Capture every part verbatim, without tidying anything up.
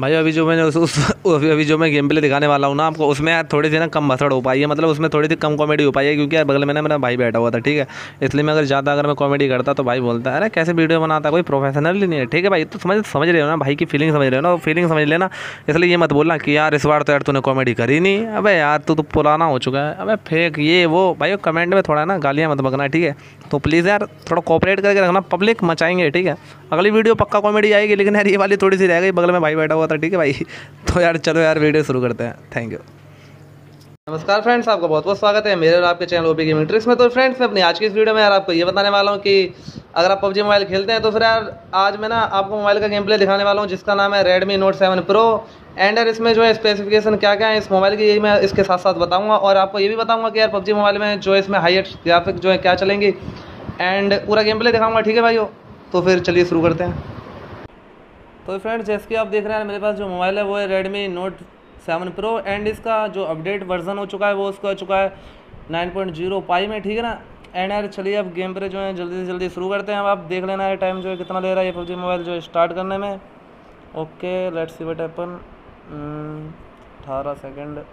भाई अभी जो मैंने उस, उस अभी अभी जो मैं गेम प्ले दिखाने वाला हूँ ना आपको, उसमें यार थोड़ी सी ना कम भसड़ हो पाई है, मतलब उसमें थोड़ी सी कम कॉमेडी हो पाई है, क्योंकि यार बगल में ना मेरा भाई बैठा हुआ था, ठीक है। इसलिए मैं अगर ज़्यादा अगर मैं कॉमेडी करता तो भाई बोलता है अरे कैसे वीडियो बनाता है, कोई प्रोफेशनल ही नहीं है, ठीक है भाई। तो समझ समझ रहे हो ना भाई की फीलिंग, समझ रहे हो ना, फीलिंग समझ लेना। इसलिए ये मत बोलना कि यार इस बार तो यार तूने कॉमेडी करी नहीं, अबे यार तू तो पुराना हो चुका है, अबे फेक ये वो। भाई कमेंट में थोड़ा ना गालियाँ मत बकना, ठीक है। तो प्लीज़ यार थोड़ा कोऑपरेट करके रखना, पब्लिक मचाएंगे, ठीक है। अगली वीडियो पक्का कॉमेडी आएगी, लेकिन यार ये वाली थोड़ी सी रह गई, बगल में भाई बैठा हुआ था, ठीक है भाई। तो यार चलो यार वीडियो शुरू करते हैं। Thank you. नमस्कार फ्रेंड्स, आपका बहुत बहुत स्वागत है मेरे और आपके चैनल ओपी गेमिंग ट्रिक्स में। तो फ्रेंड्स मैं अपनी आज की इस वीडियो में यार आपको ये बताने वाला हूँ कि अगर आप पबजी मोबाइल खेलते हैं तो फिर यार आज मैं ना आपको मोबाइल का गेम प्ले दिखाने वाला हूँ, जिसका नाम है Redmi Note seven Pro. And यार इसमें जो है स्पेसिफिकेशन क्या क्या है इस मोबाइल की, यही मैं इसके साथ साथ बताऊँगा। और आपको ये भी बताऊँगा कि यार पबजी मोबाइल में जो इसमें हाईएस्ट ग्राफिक जो है क्या चलेंगी, एंड पूरा गेम प्ले दिखाऊँगा, ठीक है भाइयों। तो फिर चलिए शुरू करते हैं। तो फ्रेंड्स जैसे कि आप देख रहे हैं मेरे पास जो मोबाइल है वो है Redmi Note seven Pro, and इसका जो अपडेट वर्जन हो चुका है वो उसका हो चुका है नाइन पॉइंट ज़ीरो पाई में, ठीक है ना। एंड यार चलिए अब गेम पे जो है जल्दी से जल्दी शुरू करते हैं। अब आप देख लेना है टाइम जो है कितना ले रहा है ये पबजी मोबाइल जो है स्टार्ट करने में। Okay let's see what happen, अठारह सेकेंड।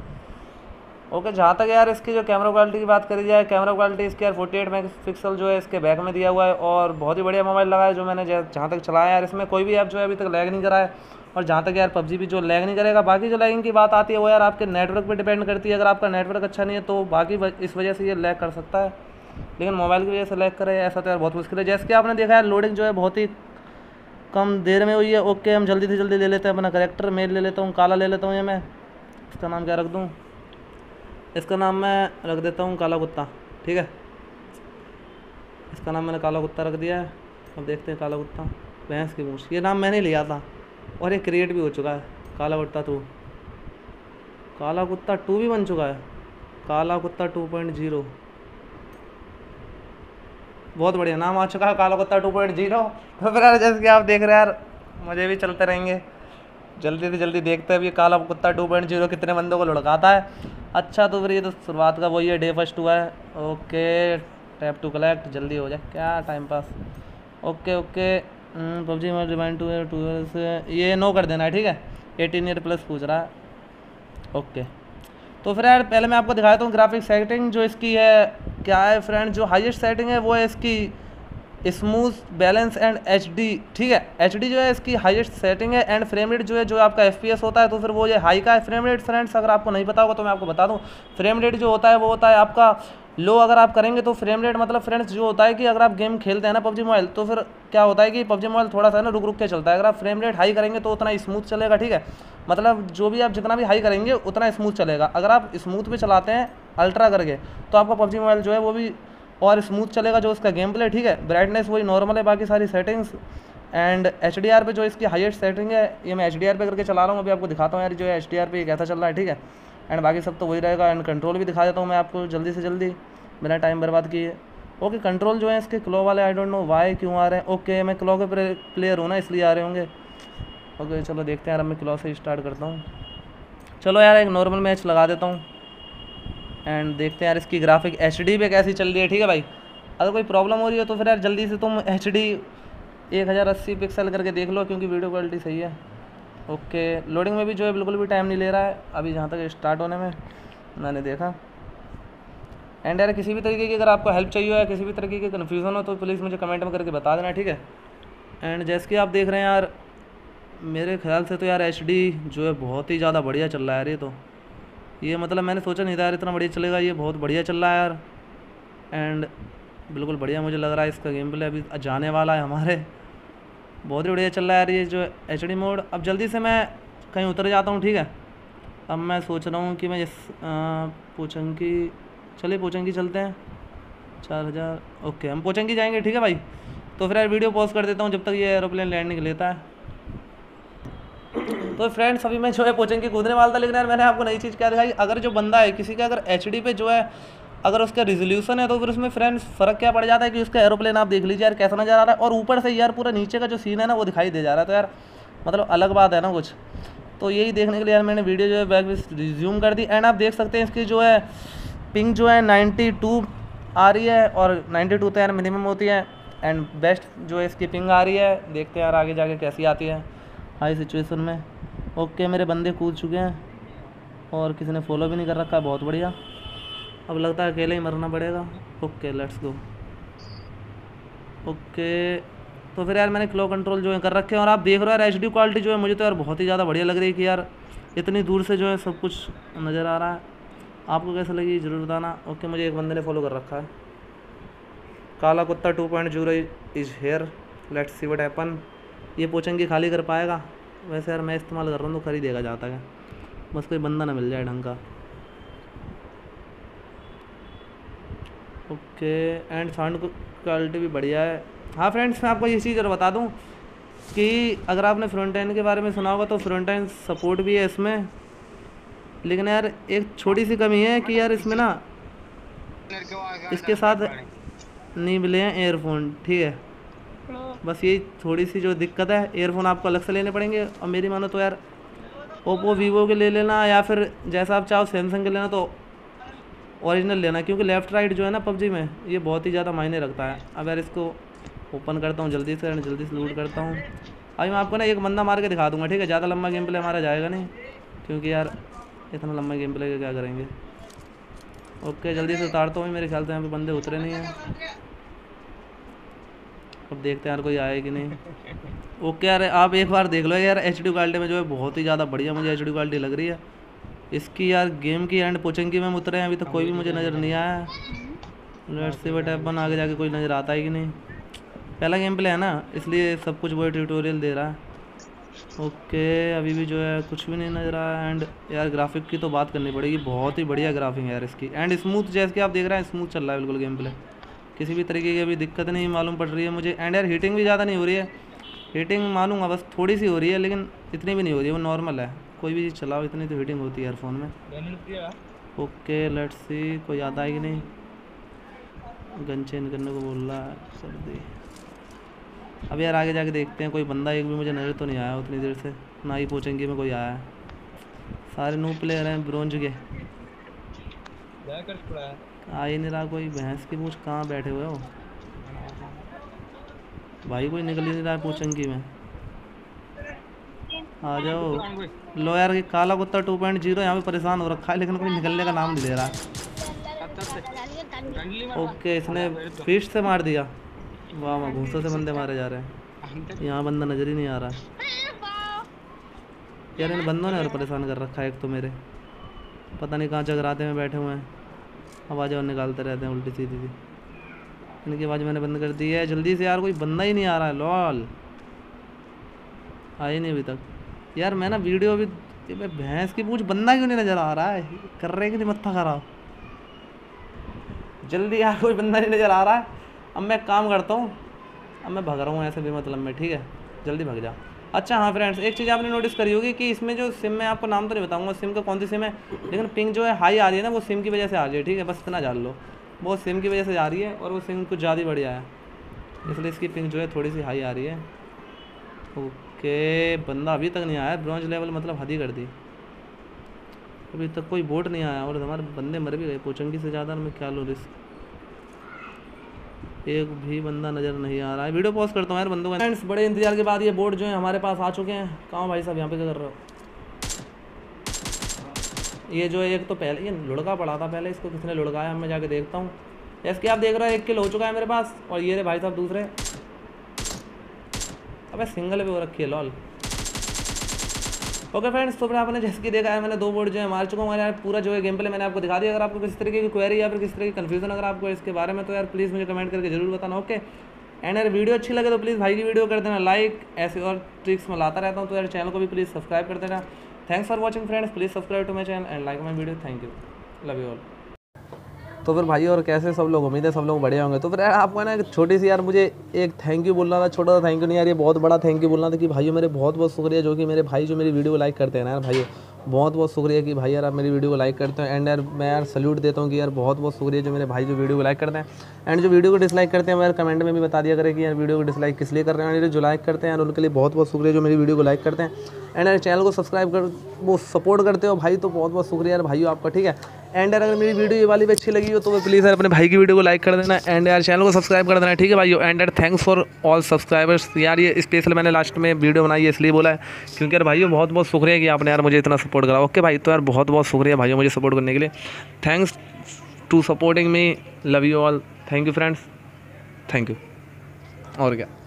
ओके जहाँ तक यार इसकी जो कैमरा क्वालिटी की बात करी जाए, कैमरा क्वालिटी इसकी यार फोर्टी एट मेगापिक्सल जो है इसके बैक में दिया हुआ है, और बहुत ही बढ़िया मोबाइल लगा है जो मैंने जहाँ तक चलाया यार। इसमें कोई भी ऐप जो है अभी तक लैग नहीं करा है, और जहाँ तक यार पबजी भी जो लैग नहीं करेगा। बाकी जो लैगिंग की बात आती है वो यार आपके नेटवर्क पे डिपेंड करती है। अगर आपका नेटवर्क अच्छा नहीं है तो बाकी इस वजह से ये लैग कर सकता है, लेकिन मोबाइल की वजह से लैग करे ऐसा तो यार बहुत मुश्किल है। जैसे कि आपने देखा है लोडिंग जो है बहुत ही कम देर में हुई है। ओके हम जल्दी से जल्दी ले लेते हैं अपना करेक्टर। मेल ले लेता हूँ, काला ले लेता हूँ ये मैं। इसका नाम क्या रख दूँ, इसका नाम मैं रख देता हूँ काला कुत्ता, ठीक है। इसका नाम मैंने काला कुत्ता रख दिया है। अब देखते हैं काला कुत्ता भैंस की मूछ, ये नाम मैंने लिया था और ये क्रिएट भी हो चुका है। काला कुत्ता टू, काला कुत्ता टू भी बन चुका है, काला कुत्ता टू पॉइंट ज़ीरो। बहुत बढ़िया नाम आ चुका है काला कुत्ता टू पॉइंट ज़ीरो। तो फिर यार जैसे कि आप देख रहे हैं यार मुझे भी चलते रहेंगे, जल्दी से जल्दी देखते हैं अभी काला कुत्ता टू पॉइंट ज़ीरो कितने बंदों को लुढ़काता है। अच्छा तो फिर ये तो शुरुआत का वही है, डे फर्स्ट हुआ है। ओके टैप टू कलेक्ट, जल्दी हो जाए क्या time pass. Okay okay PUBG में रिमाइंड टू टू से ये नो कर देना है, ठीक है। एटीन ईयर प्लस पूछ रहा है। ओके तो फिर यार पहले मैं आपको दिखाता हूँ ग्राफिक सेटिंग जो इसकी है क्या है। फ्रेंड जो हाईएस्ट सेटिंग है वो है इसकी smooth balance and H D, ठीक है। एच डी जो है इसकी हाईएस्ट सेटिंग है। एंड फ्रेम रेट जो है जो आपका एफ पी एस होता है तो फिर वो ये हाई का है। फ्रेम रेट फ्रेंड्स अगर आपको नहीं पता होगा तो मैं आपको बता दूं, फ्रेम रेट जो होता है वो होता है आपका लो। अगर आप करेंगे तो फ्रेम रेट मतलब फ्रेंड्स जो होता है कि अगर आप गेम खेलते हैं ना पबजी मोबाइल, तो फिर क्या होता है कि पबजी मोबाइल थोड़ा सा ना रुक रुक के चलता है। अगर आप फ्रेम रेट हाई करेंगे तो उतना स्मूथ चलेगा, ठीक है। मतलब जो भी आप जितना भी हाई करेंगे उतना स्मूथ चलेगा। अगर आप स्मूथ पे चलाते हैं अल्ट्रा करके तो आपका पबजी मोबाइल जो है वो भी और स्मूथ चलेगा जो उसका गेम प्ले, ठीक है। ब्राइटनेस वही नॉर्मल है, बाकी सारी settings. And H D R पे जो इसकी हाईएस्ट सेटिंग है ये मैं एच डी आर पे करके चला रहा हूँ। अभी आपको दिखाता हूँ यार जो है एच डी आर पे कैसा चल रहा है, ठीक है। एंड बाकी सब तो वही रहेगा। एंड कंट्रोल भी दिखा देता हूँ मैं आपको जल्दी से जल्दी बिना टाइम बर्बाद किए। ओके कंट्रोल जो है इसके क्लो वाले आई डोंट नो वाई क्यों आ रहे हैं। ओके मैं क्लो के प्लेयर हूँ ना इसलिए आ रहे होंगे। ओके चलो देखते हैं यार, अब मैं क्लो से स्टार्ट करता हूँ। चलो यार एक नॉर्मल मैच लगा देता हूँ एंड देखते हैं यार इसकी ग्राफिक एच डी पे कैसी चल रही है, ठीक है भाई। अगर कोई प्रॉब्लम हो रही है तो फिर यार जल्दी से तुम एच डी एक हज़ार अस्सी पिक्सल करके देख लो, क्योंकि वीडियो क्वालिटी सही है। ओके लोडिंग में भी जो है बिल्कुल भी टाइम नहीं ले रहा है अभी जहाँ तक स्टार्ट होने में मैंने देखा। एंड यार किसी भी तरीके की अगर आपको हेल्प चाहिए या किसी भी तरीके की कन्फ्यूज़न हो तो प्लीज़ मुझे कमेंट में करके बता देना, ठीक है। एंड जैसे कि आप देख रहे हैं यार मेरे ख्याल से तो यार एच डी जो है बहुत ही ज़्यादा बढ़िया चल रहा है यार। ये तो ये मतलब मैंने सोचा नहीं था यार इतना बढ़िया चलेगा, ये बहुत बढ़िया चल रहा है यार। एंड बिल्कुल बढ़िया मुझे लग रहा है इसका गेम प्ले अभी जाने वाला है हमारे, बहुत ही बढ़िया चल रहा है यार ये जो एच डी मोड। अब जल्दी से मैं कहीं उतर जाता हूँ, ठीक है। अब मैं सोच रहा हूँ कि मैं इस पोचंकी, चलिए पोचंकी चलते हैं चार हज़ार। ओके हम पोचंकी जाएंगे, ठीक है भाई। तो फिर यार वीडियो पॉज कर देता हूँ जब तक ये एरोप्लेन लैंडिंग लेता है। तो फ्रेंड्स अभी मैं जो है पोचंकी कूदने वाला था, लेकिन यार मैंने आपको नई चीज़ क्या दिखाई। अगर जो बंदा है किसी का अगर एच डी पे जो है अगर उसका रिजोल्यूशन है तो फिर उसमें फ्रेंड्स फ़र्क क्या पड़ जाता है कि उसका एरोप्लेन आप देख लीजिए यार कैसा नज़र आ रहा है, और ऊपर से यार पूरा नीचे का जो सीन है ना वो दिखाई दे जा रहा है। तो यार मतलब अलग बात है ना कुछ। तो यही देखने के लिए यार मैंने वीडियो जो है बैक रिज्यूम कर दी। एंड आप देख सकते हैं इसकी जो है पिंग जो है नाइन्टी टू आ रही है, और नाइन्टी टू तो यार मिनिमम होती है। एंड बेस्ट जो है इसकी पिंग आ रही है, देखते हैं यार आगे जाके कैसी आती है हाई सिचुएशन में। ओके मेरे बंदे कूद चुके हैं और किसी ने फॉलो भी नहीं कर रखा है, बहुत बढ़िया। अब लगता है अकेले ही मरना पड़ेगा। Okay let's go. ओके तो फिर यार मैंने क्लो कंट्रोल जो है कर रखे हैं और आप देख रहे हो यार एच डी क्वालिटी जो है मुझे तो यार बहुत ही ज़्यादा बढ़िया लग रही है कि यार इतनी दूर से जो है सब कुछ नज़र आ रहा है। आपको कैसा लगी ज़रूर बताना। ओके मुझे एक बंदे ने फॉलो कर रखा है। काला कुत्ता two point zero is here, let's see what happen. ये पोचंगी खाली कर पाएगा? वैसे यार मैं इस्तेमाल कर रहा हूँ तो खरीदेगा जाता है, बस कोई बंदा ना मिल जाए ढंग का। ओके एंड साउंड क्वालिटी भी बढ़िया है। हाँ फ्रेंड्स मैं आपको ये चीज़ और बता दूँ कि अगर आपने फ्रंट एंड के बारे में सुना होगा तो फ्रंट एंड सपोर्ट भी है इसमें, लेकिन यार एक छोटी सी कमी है कि यार इसमें ना इसके साथ नहीं मिले हैं एयरफोन, ठीक है। बस यही थोड़ी सी जो दिक्कत है, एयरफोन आपको अलग से लेने पड़ेंगे। और मेरी मानो तो यार ओप्पो वीवो के ले लेना या फिर जैसा आप चाहो सैमसंग के लेना, तो ओरिजिनल लेना, क्योंकि लेफ़्ट राइट जो है ना पबजी में ये बहुत ही ज़्यादा मायने रखता है। अब यार इसको ओपन करता हूँ जल्दी से, जल्दी से लूट करता हूँ। अभी मैं आपको ना एक बंदा मार के दिखा दूँगा, ठीक है। ज़्यादा लंबा गेम प्ले हमारा जाएगा नहीं, क्योंकि यार इतना लंबा गेम प्ले का क्या करेंगे। ओके जल्दी से उतारता हूँ, मेरे ख्याल से यहाँ पे बंदे उतरे नहीं हैं। अब देखते हैं यार कोई आए कि नहीं। ओके यार आप एक बार देख लो यार एच डी क्वालिटी में जो है बहुत ही ज़्यादा बढ़िया मुझे एच डी क्वालिटी लग रही है इसकी। यार गेम की एंड पोचंगी में उतरे हैं, अभी तक तो कोई भी मुझे नज़र नहीं आया। लेट्स सी व्हाट हैपन, आगे जाके कोई नज़र आता है कि नहीं। पहला गेम प्ले है ना, इसलिए सब कुछ वही ट्यूटोरियल दे रहा है। ओके अभी भी जो है कुछ भी नहीं नज़र आया। एंड यार ग्राफिक की तो बात करनी पड़ेगी, बहुत ही बढ़िया ग्राफिक है यार इसकी। एंड स्मूथ जैसे कि आप देख रहे हैं स्मूथ चल रहा है बिल्कुल गेम प्ले, किसी भी तरीके की अभी दिक्कत नहीं मालूम पड़ रही है मुझे। एंड यार हीटिंग भी ज़्यादा नहीं हो रही है, हीटिंग मानूंगा बस थोड़ी सी हो रही है, लेकिन इतनी भी नहीं हो रही है, वो नॉर्मल है। कोई भी चीज़ चलाओ इतनी तो हीटिंग होती है यार फ़ोन में। ओके लेट्स सी कोई आता है कि नहीं। गन चेंज करने को बोल रहा है, कर दी। अब यार आगे जाके देखते हैं, कोई बंदा एक भी मुझे नज़र तो नहीं आया उतनी देर से, ना ही पूछेंगे में कोई आया है। सारे नू प्लेयर हैं ब्रोंज के, आ ही नहीं रहा कोई। भैंस की पूछ कहाँ बैठे हुए हो भाई, कोई निकल ही नहीं रहा है पूछंगी में। आ जाओ। लो यार कि काला कुत्ता टू पॉइंट जीरो यहाँ पे परेशान हो रखा है, लेकिन कोई निकलने का नाम नहीं ले रहा। ओके इसने फिश से मार दिया। वाह वाह घूसों से बंदे मारे जा रहे हैं, यहाँ बंदा नज़र ही नहीं आ रहा यार। इन बंदों ने और परेशान कर रखा है। एक तो मेरे पता नहीं कहाँ जगराते में बैठे हुए हैं, आवाज़ें और निकालते रहते हैं उल्टी सीधी सी। इनकी आवाज़ मैंने बंद कर दी है। जल्दी से यार, कोई बंदा ही नहीं आ रहा है। लॉल आए नहीं अभी तक यार। मैं ना वीडियो भी भैंस की पूछ, बंदा क्यों नहीं नज़र आ रहा है, कर रहे कि नहीं मत्था खराब। जल्दी यार कोई बंदा नहीं नज़र आ रहा है। अब मैं काम करता हूँ, अब मैं भग रहा हूँ ऐसे भी मतलब में, ठीक है जल्दी भग जा। अच्छा हाँ फ्रेंड्स एक चीज़ आपने नोटिस करी होगी कि इसमें जो सिम मैं आपको नाम तो नहीं बताऊँगा सिम का कौन सी सिम है, लेकिन पिंग जो है हाई आ रही है ना, वो सिम की वजह से आ रही है, ठीक है बस इतना जान लो। वो सिम की वजह से जा रही है और वो सिम कुछ ज़्यादा बढ़िया है, इसलिए इसकी पिंग जो है थोड़ी सी हाई आ रही है। ओके बंदा अभी तक नहीं आया, ब्रॉन्ज लेवल मतलब हद ही कर दी। अभी तक कोई बोट नहीं आया और हमारे बंदे मर भी गए पोचंगी से ज़्यादा। मैं क्या लूँ रिस्क, एक भी बंदा नज़र नहीं आ रहा है। वीडियो पॉज करता हूँ यार बंदों का। फ्रेंड्स बड़े इंतजार के बाद ये बोट जो है हमारे पास आ चुके हैं। कहाँ भाई साहब यहाँ पे क्या कर रहे हो। ये जो है एक तो पहले ये लुढ़का पड़ा था, पहले इसको किसने लुढ़काया मैं जाके देखता हूँ। जैसे कि आप देख रहे हो एक किल हो चुका है मेरे पास, और ये रे भाई साहब दूसरे। अबे सिंगल पे हो रखी है लॉल। ओके फ्रेंड्स तो फिर आपने जैसे कि देखा है मैंने दो बोर्ड जो है मार चुका हूँ यार। पूरा जो है गेम प्ले मैंने आपको दिखा दिया। अगर आपको किसी तरीके की क्वेरी या फिर किसी तरह की कन्फ्यूजन अगर आपको इसके बारे में, तो यार प्लीज़ मुझे कमेंट करके जरूर बताना। ओके एंड यार वीडियो अच्छी लगे तो प्लीज़ भाई की वीडियो कर देना लाइक। ऐसे और ट्रिक्स मैं लाता रहता हूँ, तो यार चैनल को भी प्लीज़ सब्सक्राइब कर देना। Thanks for watching friends, please subscribe to my channel and like my video. Thank you, love you all. तो फिर भाई और कैसे सब लोग, उम्मीद है सब लोग बढ़िया होंगे। तो फिर यार आपको ना एक छोटी सी यार मुझे एक थैंक यू बोलना था, छोटा सा थैंक यू नहीं यार, ये बहुत बड़ा थैंक यू बोलना था कि भाई मेरे बहुत बहुत शुक्रिया जो कि मेरे भाई जो मेरी वीडियो को लाइक करते हैं ना यार। भाई बहुत बहुत शुक्रिया कि भाई यार आप मेरी वीडियो को लाइक करते हैं। एंड यार मैं यार सल्यूट देता हूँ कि यार बहुत बहुत शुक्रिया जो मेरे भाई जो वीडियो को लाइक करते हैं। एंड जो वीडियो को डिसलाइक करते हैं यार कमेंट में भी बता दिया करें कि यार वीडियो को डिसलाइक किस लिए कर रहे हैं। जो लाइक करते हैं यार उनके लिए बहुत बहुत शुक्रिया जो मेरी वीडियो को लाइक करते हैं। एंड यार चैनल को सब्सक्राइब कर वो सपोर्ट करते हो भाई, तो बहुत बहुत शुक्रिया यार भाई आपका, ठीक है। एंड यार अगर मेरी वीडियो ये वाली भी अच्छी लगी हो तो प्लीज़ यार अपने भाई की वीडियो को लाइक कर देना एंड यार चैनल को सब्सक्राइब कर देना, ठीक है भाई। एंड यार थैंक्स फॉर ऑल सब्सक्राइबर्स। यार ये स्पेशल मैंने लास्ट में वीडियो बनाई है इसलिए बोला है क्योंकि यार भाइयों बहुत बहुत शुक्रिया कि आपने यार मुझे इतना सपोर्ट करा। ओके भाई, तो यार बहुत बहुत शुक्रिया भाइयों मुझे सपोर्ट करने के लिए। Thanks to supporting me, love you all, thank you friends, thank you. और क्या।